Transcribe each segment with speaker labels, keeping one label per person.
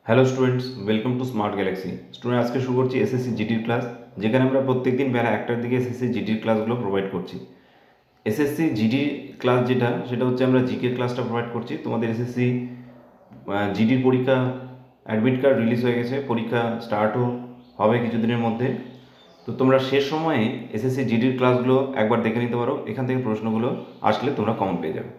Speaker 1: Hello students, welcome to Smart Galaxy. Student, আজকে শুরু করছি এসএসসি জিডির ক্লাস, যেখানে আমরা প্রত্যেকদিন বেলা 1টার দিকে এসএসসি জিডির ক্লাসগুলো প্রোভাইড করছি। এসএসসি জিডি ক্লাস সেটা হচ্ছে আমরা জিকে ক্লাসটা প্রোভাইড করছি। তোমাদের এসএসসি জিডির পরীক্ষা অ্যাডমিট কার্ড রিলিজ হয়ে গেছে, পরীক্ষা স্টার্টও হবে কিছুদিনের মধ্যে। তো তোমরা শেষ সময়ে এসএসসি জিডির ক্লাসগুলো একবার দেখে নিতে পারো, এখান থেকে প্রশ্নগুলো আসলে তোমরা কমন পেয়ে যাবে।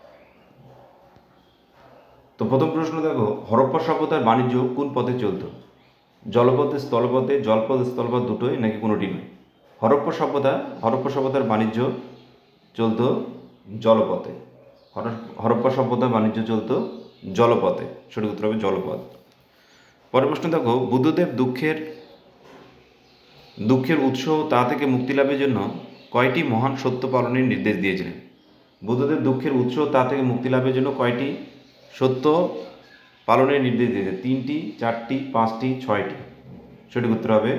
Speaker 1: তো প্রথম প্রশ্ন দেখো, হরপ্পা সভ্যতার বাণিজ্য কোন পথে চলত? জলপথে, স্থলপথে, জলপথ স্থলপথ দুটোই, নাকি কোনোটি নয়? হরপ্পা সভ্যতার বাণিজ্য চলত জলপথে। হরপ্পা সভ্যতার বাণিজ্য চলত জলপথে, সঠিক উত্তর হবে জলপথ। পরের প্রশ্ন দেখো, বুদ্ধদেব দুঃখের উৎস তা থেকে মুক্তি লাভের জন্য কয়টি মহান সত্য পালনের নির্দেশ দিয়েছিলেন? বুদ্ধদেব দুঃখের উৎস তা থেকে মুক্তি লাভের জন্য কয়টি সত্য পালনের নির্দেশ দিয়েছে? 3টি, 4টি, 5টি, 6টি? সঠিক উত্তর হবে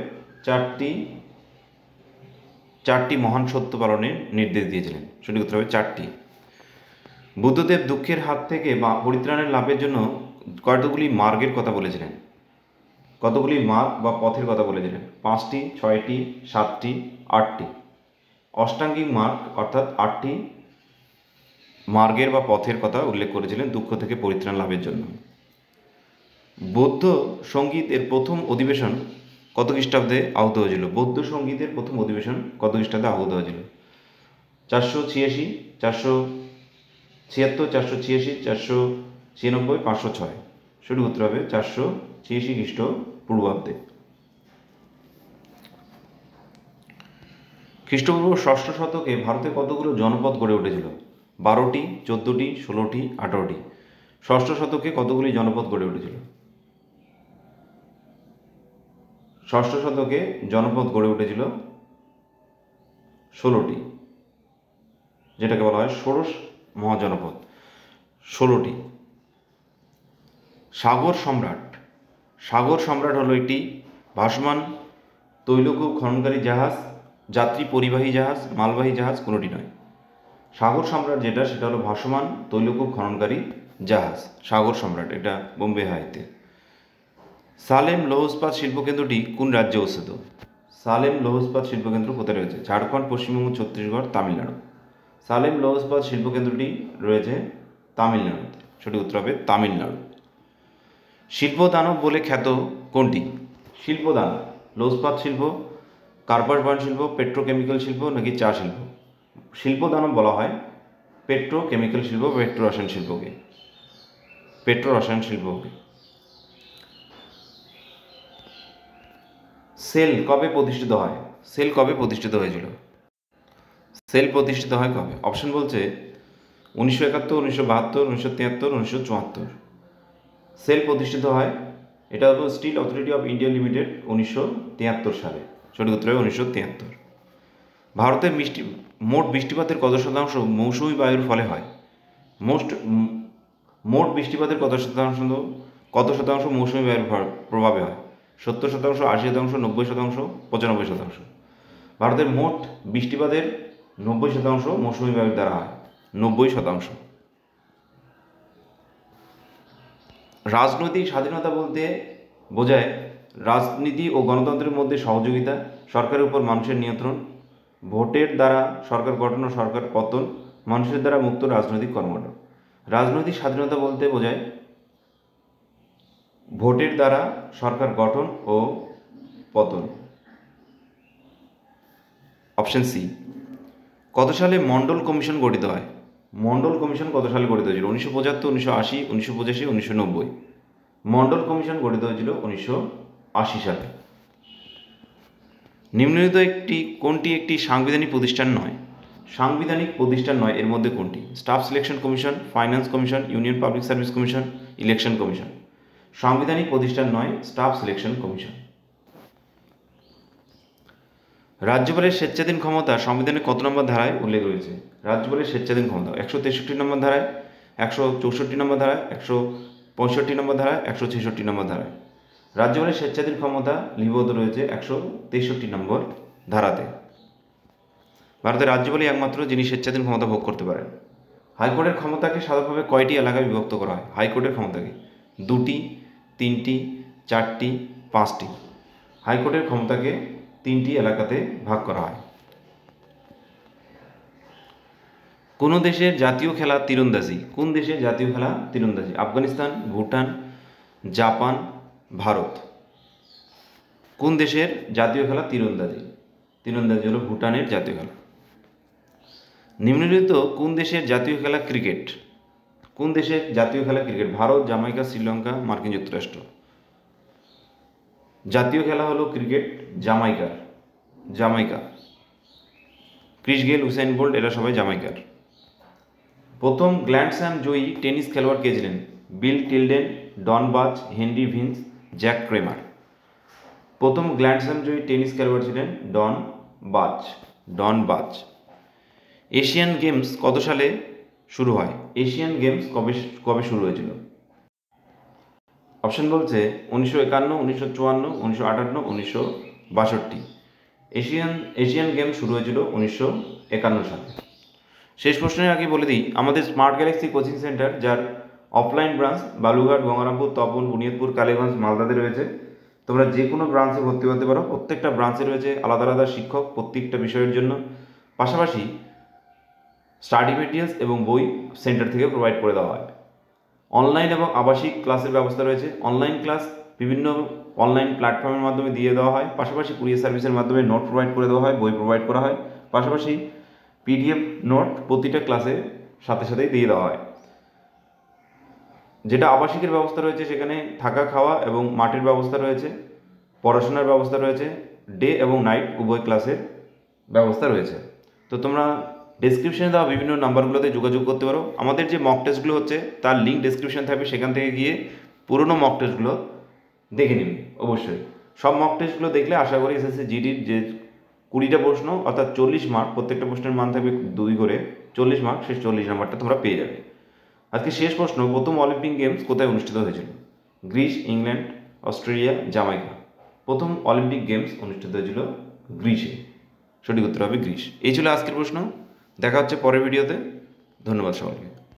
Speaker 1: 4টি মহান সত্য পালনের নির্দেশ দিয়েছিলেন। সঠিক উত্তর হবে 4টি। বুদ্ধদেব দুঃখের হাত থেকে বা পরিত্রাণের লাভের জন্য কতগুলি মার্গের কথা বলেছিলেন? কতগুলি মার্গ বা পথের কথা বলেছিলেন? 5টি, 6টি, 7টি, 8টি? অষ্টাঙ্গিক মার্গ অর্থাৎ 8টি মার্গের বা পথের কথা উল্লেখ করেছিলেন দুঃখ থেকে পরিত্রাণ লাভের জন্য। বৌদ্ধ সঙ্গীত এর প্রথম অধিবেশন কত খ্রিস্টাব্দে আহত হয়েছিল? বৌদ্ধ সঙ্গীতের প্রথম অধিবেশন কত খ্রিস্টাব্দে আহত হয়েছিল? 486, 476, 486, 496, 506? সঠিক উত্তর হবে 486 খ্রিস্টপূর্বাব্দে। খ্রিস্টপূর্ব ষষ্ঠ শতকে ভারতে কতগুলো জনপদ গড়ে উঠেছিল? 12টি, 14টি, 16টি, 18টি? ষষ্ঠ শতকে কতগুলি জনপদ গড়ে উঠেছিল? ষষ্ঠ শতকে জনপদ গড়ে উঠেছিল 16টি, যেটাকে বলা হয় ষোড়শ মহাজনপদ। 16টি। সাগর সম্রাট হলো একটি ভাসমান তৈলকূপ খননকারী জাহাজ, যাত্রী পরিবাহী জাহাজ, মালবাহী জাহাজ? কোনোটি নয়। সাগর সম্রাট সেটা হলো ভাসমান তৈলকূপ খননকারী জাহাজ। সাগর সম্রাট, এটা বোম্বে হাইতে। সালেম লৌহ ইস্পাত শিল্পকেন্দ্রটি কোন রাজ্যে অবস্থিত? সালেম লৌহ ইস্পাত শিল্পকেন্দ্র কোথায় রয়েছে? ঝাড়খণ্ড, পশ্চিমবঙ্গ, ছত্তিশগড়, তামিলনাড়ু? সালেম লৌহ ইস্পাত শিল্পকেন্দ্রটি রয়েছে তামিলনাড়ুতে। সঠিক উত্তর হবে তামিলনাড়ু। শিল্পদানব বলে খ্যাত কোনটি? শিল্পদানব, লৌহ ইস্পাত শিল্প, কার্পাস বয়ন শিল্প, পেট্রোকেমিক্যাল শিল্প, নাকি চা শিল্প? শিল্পদানব বলা হয় পেট্রোকেমিক্যাল শিল্প, পেট্রোরসায়ন শিল্পকে। সেল কবে প্রতিষ্ঠিত হয়? সেল কবে প্রতিষ্ঠিত হয়েছিল? সেল প্রতিষ্ঠিত হয় কবে? অপশন বলছে 1971, 1972, 1973, 1974? সেল প্রতিষ্ঠিত হয়, এটা হলো Steel Authority of India Limited, 1973 সালে। সঠিক উত্তর হবে 1973। ভারতের মোট বৃষ্টিপাতের কত শতাংশ মৌসুমী বায়ুর ফলে হয়? মোট বৃষ্টিপাতের কত শতাংশ মৌসুমী বায়ুর প্রভাবে হয়? 70%, 80%, 90%, 95%? ভারতের মোট বৃষ্টিপাতের 90% মৌসুমী বায়ুর দ্বারা হয়। 90%। রাজনৈতিক স্বাধীনতা বলতে বোঝায় রাজনীতি ও গণতন্ত্রের মধ্যে সহযোগিতা, সরকারের উপর মানুষের নিয়ন্ত্রণ, ভোটের দ্বারা সরকার গঠন ও সরকার পতন, মানুষের দ্বারা মুক্ত রাজনৈতিক কর্মকাণ্ড। রাজনৈতিক স্বাধীনতা বলতে বোঝায় ভোটের দ্বারা সরকার গঠন ও পতন। Option C. কত সালে মন্ডল কমিশন গঠিত হয়? মন্ডল কমিশন কত সালে গঠিত হয়েছিল? 1975, 1980, 1985, 1990? মন্ডল কমিশন গঠিত হয়েছিল 1980 সালে। নিম্নলিখিত কোনটি একটি সাংবিধানিক প্রতিষ্ঠান নয়? সাংবিধানিক প্রতিষ্ঠান নয় এর মধ্যে কোনটি? Staff selection commission, finance commission, union public service commission, election commission? সাংবিধানিক প্রতিষ্ঠান নয়, স্টাফ সিলেকশন কমিশন। রাজ্যপালের স্বেচ্ছাধীন ক্ষমতা সংবিধানের কত নম্বর ধারায় উল্লেখ রয়েছে? রাজ্যপালের স্বেচ্ছাধীন ক্ষমতা 163 নম্বর ধারায়, 164 নম্বর ধারায়, 165 নম্বর ধারায়, 166 নম্বর ধারায়? রাজ্যপালের স্বেচ্ছাধীন ক্ষমতা লিপিবদ্ধ রয়েছে 163 নম্বর ধারাতে। ভারতের রাজ্যপালই একমাত্র যিনি স্বেচ্ছাধীন ক্ষমতা ভোগ করতে পারেন। হাইকোর্টের ক্ষমতাকে সাধারণভাবে কয়টি এলাকায় বিভক্ত করা হয়? হাইকোর্টের ক্ষমতাকে 2টি, 3টি, 4টি, 5টি। হাইকোর্টের ক্ষমতাকে 3টি এলাকাতে ভাগ করা হয়। কোন দেশের জাতীয় খেলা তীরন্দাজি? কোন দেশের জাতীয় খেলা তীরন্দাজি? আফগানিস্তান, ভুটান, জাপান, ভারত। কোন দেশের জাতীয় খেলা তীরন্দাজি? তীরন্দাজি হলো ভুটানের জাতীয় খেলা। নিম্নলিখিত কোন দেশের জাতীয় খেলা ক্রিকেট? কোন দেশের জাতীয় খেলা ক্রিকেট? ভারত, জামাইকা, শ্রীলঙ্কা, মার্কিন যুক্তরাষ্ট্র। জাতীয় খেলা হলো ক্রিকেট জামাইকার, Jamaica. Chris Gayle, Usain Bolt এরা সবাই জামাইকার। প্রথম গ্র্যান্ড স্ল্যাম জয়ী টেনিস খেলোয়াড় কে ছিলেন? বিল Tilden, Don Budge, Henry Vines, Jack Kramer. প্রথম গ্র্যান্ড স্ল্যাম জয়ী টেনিস খেলোয়াড় ছিলেন ডন বাচ, ডন বাচ। এশিয়ান গেমস কত সালে শুরু হয়? এশিয়ান গেমস কবে শুরু হয়েছিল? অপশন বলছে 1951, 1954, 1958, 1962। এশিয়ান গেমস শুরু হয়েছিল 1951 সালে। শেষ প্রশ্নের আগে বলে দিই, আমাদের স্মার্ট গ্যালাক্সি কোচিং সেন্টার, যার অফলাইন ব্রাঞ্চ বালুঘাট, গঙ্গারামপুর, তপন, বুনিয়াদপুর, কালীগঞ্জ, মালদাতে রয়েছে। তোমরা যে কোনো ব্রাঞ্চে ভর্তি হতে পারো। প্রত্যেকটা ব্রাঞ্চে রয়েছে আলাদা আলাদা শিক্ষক প্রত্যেকটা বিষয়ের জন্য। পাশাপাশি স্টাডি মেটেরিয়ালস এবং বই সেন্টার থেকে প্রোভাইড করে দেওয়া হয়। অনলাইন এবং আবাসিক ক্লাসের ব্যবস্থা রয়েছে। অনলাইন ক্লাস বিভিন্ন অনলাইন প্ল্যাটফর্মের মাধ্যমে দিয়ে দেওয়া হয়। পাশাপাশি কুরিয়ার সার্ভিসের মাধ্যমে নোট প্রোভাইড করে দেওয়া হয়, বই প্রোভাইড করা হয়। পাশাপাশি পিডিএফ নোট প্রতিটা ক্লাসের সাথে সাথেই দিয়ে দেওয়া হয়। যেটা আবাসিকের ব্যবস্থা রয়েছে সেখানে থাকা, খাওয়া এবং মাঠের ব্যবস্থা রয়েছে, পড়াশোনার ব্যবস্থা রয়েছে, ডে এবং নাইট উভয় ক্লাসের ব্যবস্থা রয়েছে। তো তোমরা ডেসক্রিপশনে দেওয়া বিভিন্ন নাম্বারগুলোতে যোগাযোগ করতে পারো। আমাদের যে মক টেস্টগুলো হচ্ছে তার লিঙ্ক ডেসক্রিপশন থাকবে, সেখান থেকে গিয়ে পুরনো মক টেস্টগুলো দেখে নিবি। অবশ্যই সব মক টেস্টগুলো দেখলে আশা করি এসএসসি জিডির যে 20টা প্রশ্ন অর্থাৎ 40 মার্ক, প্রত্যেকটা প্রশ্নের মান থাকবে 2 করে, 40 মার্ক, শেষ 40 নাম্বারটা তোমরা পেয়ে যাবে। আজকে শেষ প্রশ্ন, প্রথম অলিম্পিক গেমস কোথায় অনুষ্ঠিত হয়েছিল? Greece, England, Australia, Jamaica. প্রথম অলিম্পিক গেমস অনুষ্ঠিত হয়েছিল গ্রিসে। সঠিক উত্তর হবে গ্রিস। এই ছিল আজকের প্রশ্ন। দেখা হচ্ছে পরের ভিডিওতে। ধন্যবাদ সকলকে।